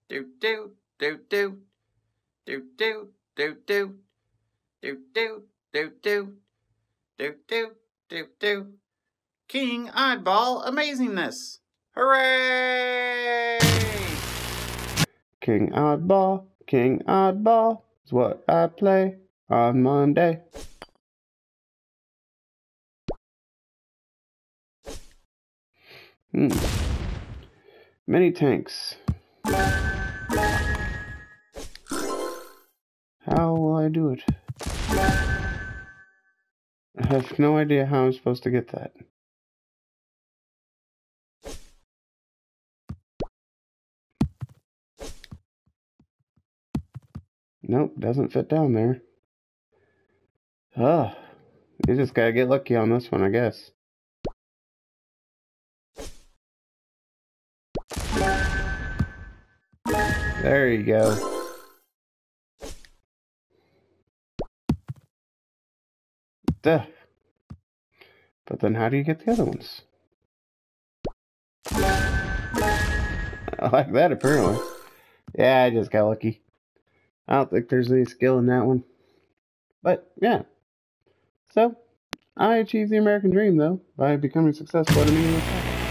do do do do do do do do do do do do do do do do. King Oddball Amazingness! Hooray! King Oddball is what I play on Monday. Many tanks. How will I do it? I have no idea how I'm supposed to get that. Nope, doesn't fit down there. Oh, you just gotta get lucky on this one, I guess. There you go. Duh. But then how do you get the other ones? I like that, apparently. Yeah, I just got lucky. I don't think there's any skill in that one. But, yeah. So, I achieved the American dream, though, by becoming successful at a meaningless task.